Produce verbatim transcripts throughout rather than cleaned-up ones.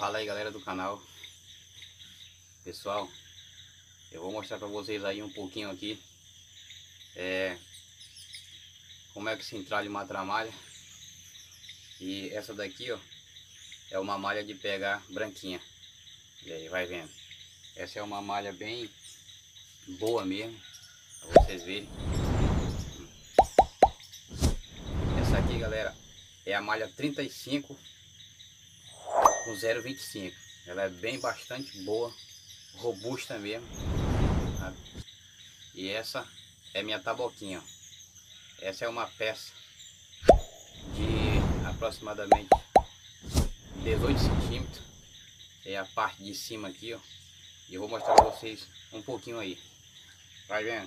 Fala aí, galera do canal. Pessoal, eu vou mostrar para vocês aí um pouquinho aqui é, como é que se entralha uma tramalha. E essa daqui, ó, é uma malha de pegar branquinha. E aí, vai vendo. Essa é uma malha bem boa mesmo, para vocês verem. Essa aqui, galera, é a malha trinta e cinco com zero vírgula vinte e cinco. Ela é bem bastante boa, robusta mesmo, sabe? E essa é minha taboquinha, ó. Essa é uma peça de aproximadamente dezoito centímetros. É a parte de cima aqui, ó. E eu vou mostrar para vocês um pouquinho aí. Vai vendo?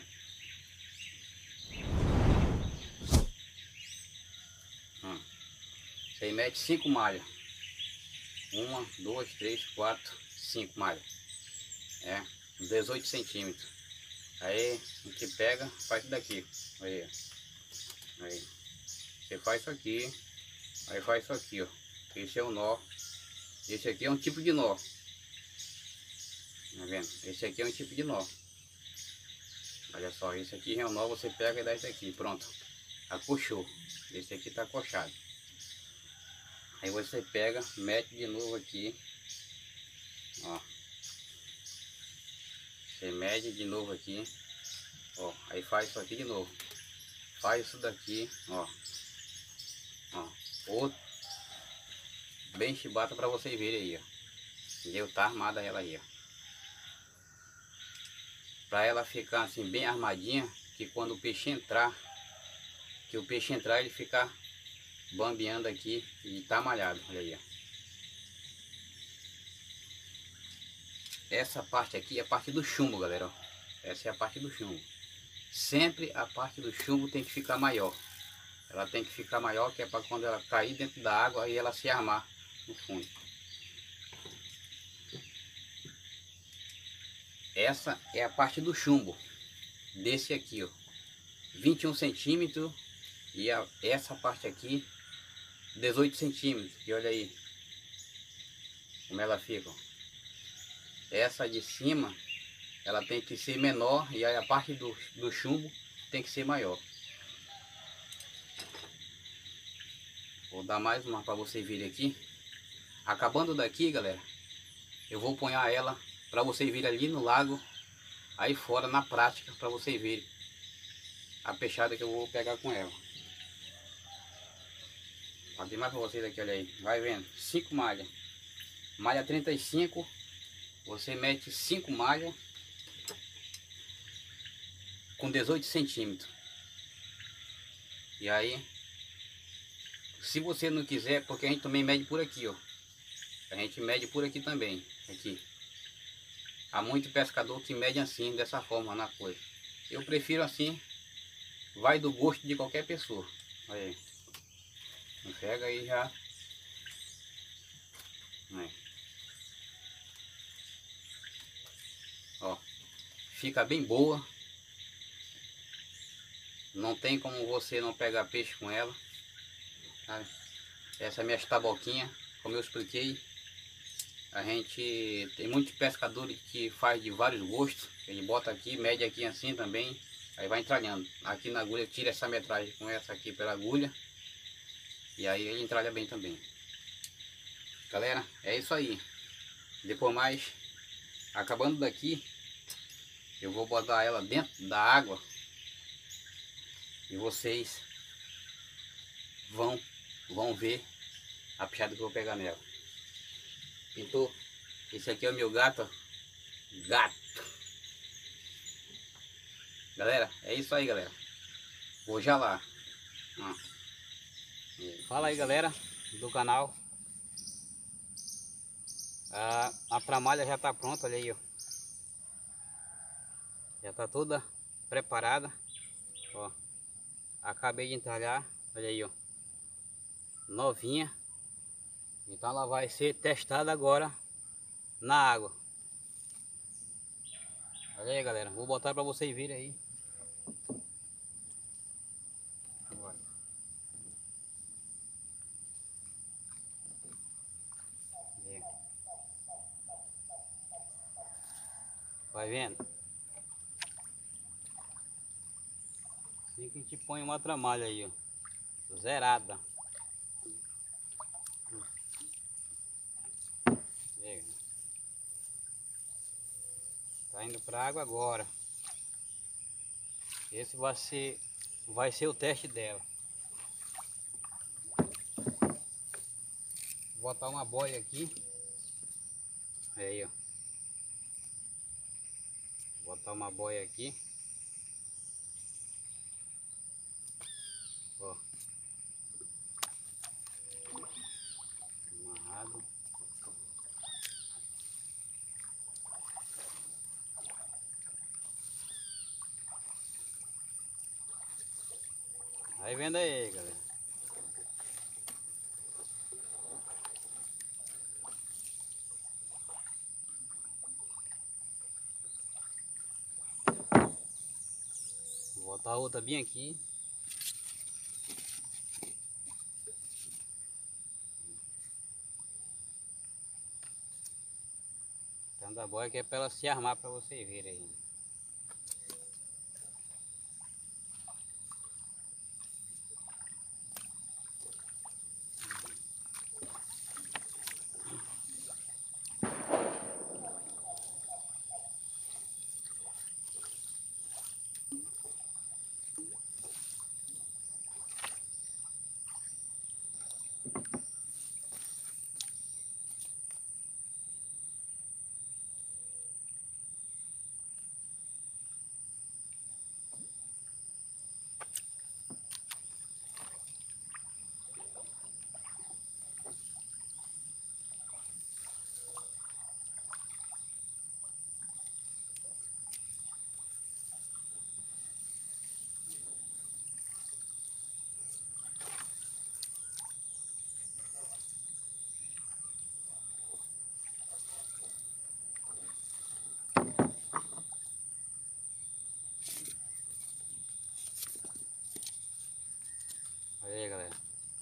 Hum. Você mete cinco malhas. Uma, duas, três, quatro, cinco malhas. É, dezoito centímetros. Aí, o que pega, faz isso daqui. Aí, aí. Você faz isso aqui. Aí faz isso aqui, ó. Esse é o nó. Esse aqui é um tipo de nó. Tá vendo? Esse aqui é um tipo de nó. Olha só, esse aqui é o nó, você pega e dá isso aqui. Pronto. Acochou. Esse aqui tá acochado. Aí você pega, mete de novo aqui. Ó. Você mede de novo aqui. Ó. Aí faz isso aqui de novo. Faz isso daqui, ó. Ó. Outro. Bem chibata para vocês verem aí, ó. Entendeu? Tá armada ela aí, ó. Pra ela ficar assim bem armadinha, que quando o peixe entrar, que o peixe entrar ele ficar bambeando aqui e tá malhado, olha aí, ó. Essa parte aqui é a parte do chumbo, galera, ó. Essa é a parte do chumbo. Sempre a parte do chumbo tem que ficar maior. Ela tem que ficar maior, que é para quando ela cair dentro da água e ela se armar no fundo. Essa é a parte do chumbo desse aqui, ó, vinte e um centímetros, e a, essa parte aqui dezoito centímetros. E olha aí como ela fica, ó. Essa de cima ela tem que ser menor e aí a parte do, do chumbo tem que ser maior. Vou dar mais uma para vocês verem aqui. Acabando daqui, galera, eu vou pôr ela para vocês virem ali no lago, aí fora na prática, para vocês verem a peixada que eu vou pegar com ela. Vou dar mais para vocês aqui, olha aí. Vai vendo, cinco malhas. Malha trinta e cinco, você mete cinco malhas com dezoito centímetros. E aí, se você não quiser, porque a gente também mede por aqui, ó. A gente mede por aqui também, aqui. Há muito pescador que mede assim, dessa forma, na coisa. Eu prefiro assim, vai do gosto de qualquer pessoa. Olha aí. Pega aí já. Aí. Ó, fica bem boa. Não tem como você não pegar peixe com ela. Sabe? Essa é a minha taboquinha, como eu expliquei. A gente tem muitos pescadores que faz de vários gostos. Ele bota aqui, mede aqui assim também. Aí vai entralhando. Aqui na agulha, tira essa metragem com essa aqui pela agulha. E aí ele entralha bem também. Galera, é isso aí. Depois mais, acabando daqui, eu vou botar ela dentro da água. E vocês vão, vão ver a peixada que eu vou pegar nela. Pintou. Esse aqui é o meu gato, ó. Gato. Galera, é isso aí, galera. Vou já lá. Ó. Fala aí, galera do canal. A, a tramalha já tá pronta, olha aí, ó. Já tá toda preparada. Ó. Acabei de entalhar, olha aí, ó. Novinha. Então ela vai ser testada agora na água. Olha aí, galera, vou botar para vocês verem aí. Agora. Vai vendo? Assim que a gente põe uma outra malha aí, ó. Zerada. Pega. Tá indo pra água agora. Esse vai ser, vai ser o teste dela. Vou botar uma boia aqui. Aí, ó. Vou botar uma boia aqui. Ó. Amarrado. Aí vendo aí, galera. Vou botar outra bem aqui. Então da boia que é para ela se armar para vocês verem aí. Olha aí, galera.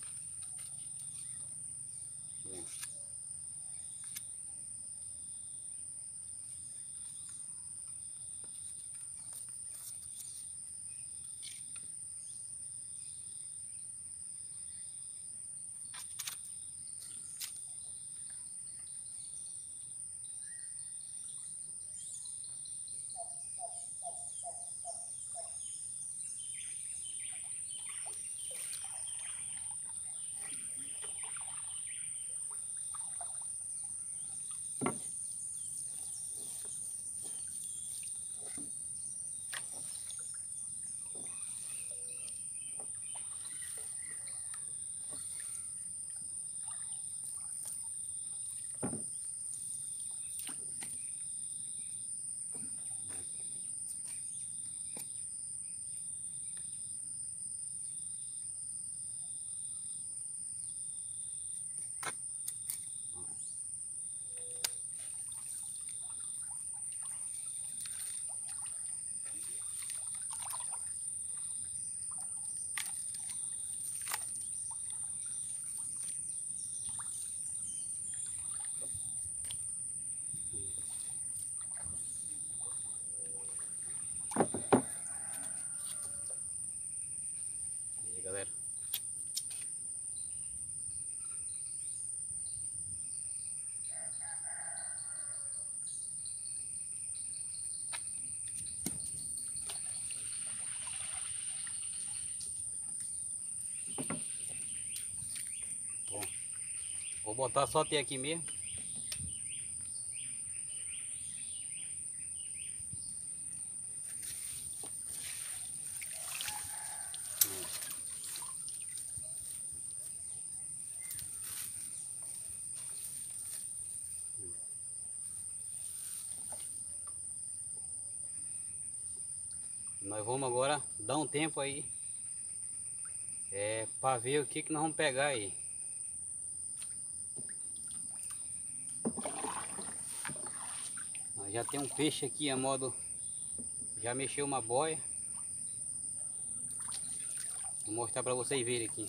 Aí, galera. Bom, vou botar só até aqui mesmo. Nós vamos agora dar um tempo aí é, para ver o que que nós vamos pegar aí. Nós já tem um peixe aqui a modo, já mexeu uma boia. Vou mostrar para vocês verem aqui.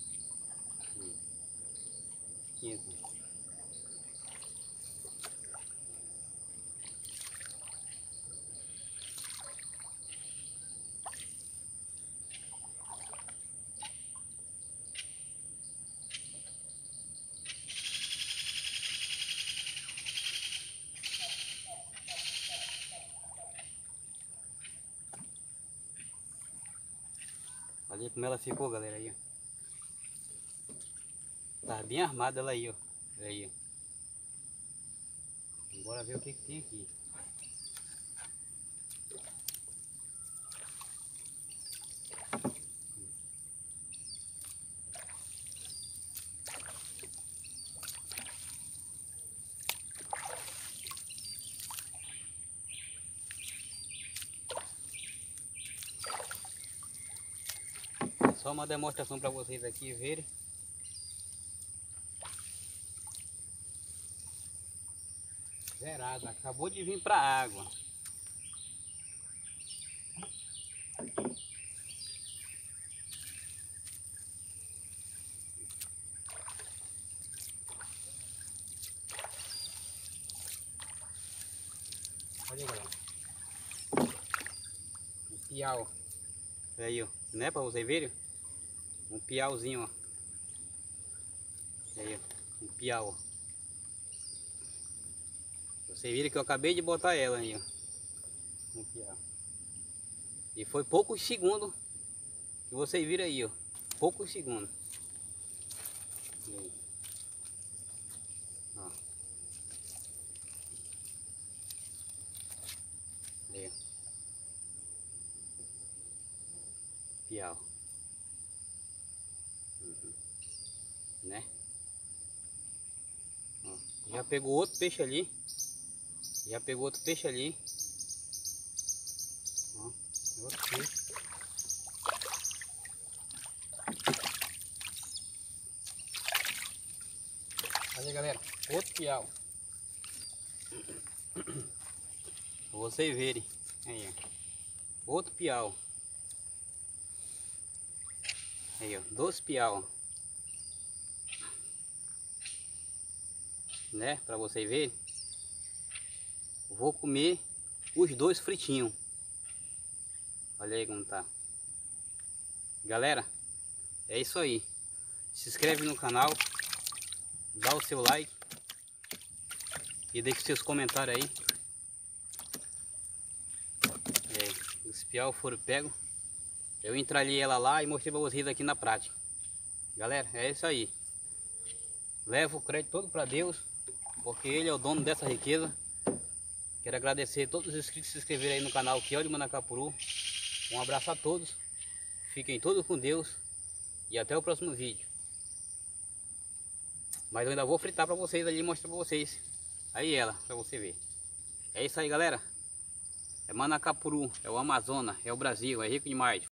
Aqui. Olha como ela ficou, galera, aí, ó. Tá bem armada ela aí, ó. Aí, ó. Bora ver o que que tem aqui. Só uma demonstração para vocês aqui verem. Zerada, acabou de vir para a água. Olha aí, galera. Um piau. Olha aí, ó. Né, para vocês verem? Um piauzinho, ó. Olha aí, ó. Um piau, ó. Vocês viram que eu acabei de botar ela aí, ó. Um piau. E foi poucos segundos que vocês viram aí, ó. Poucos segundos. Aí. Ó. Aí, ó. Piau. Uhum. Né? Ó. Já pegou outro peixe ali. Já pegou outro peixe ali. Ó. Outro peixe. Olha, galera, outro piau. Pra vocês verem. Aí, ó. Outro piau. Aí, ó. Dois piau. Né? Pra vocês verem. Vou comer os dois fritinhos. Olha aí como tá. Galera, é isso aí. Se inscreve no canal. Dá o seu like. E deixe seus comentários aí. É, os piau foram pegos. Eu entralhei ela lá e mostrei para vocês aqui na prática. Galera, é isso aí. Levo o crédito todo para Deus, porque Ele é o dono dessa riqueza. Quero agradecer a todos os inscritos que se inscreveram aí no canal Quiel de Manacapuru. Um abraço a todos. Fiquem todos com Deus. E até o próximo vídeo. Mas eu ainda vou fritar para vocês ali e mostrar para vocês. Aí ela, para você ver. É isso aí, galera. É Manacapuru, é o Amazonas, é o Brasil, é rico demais.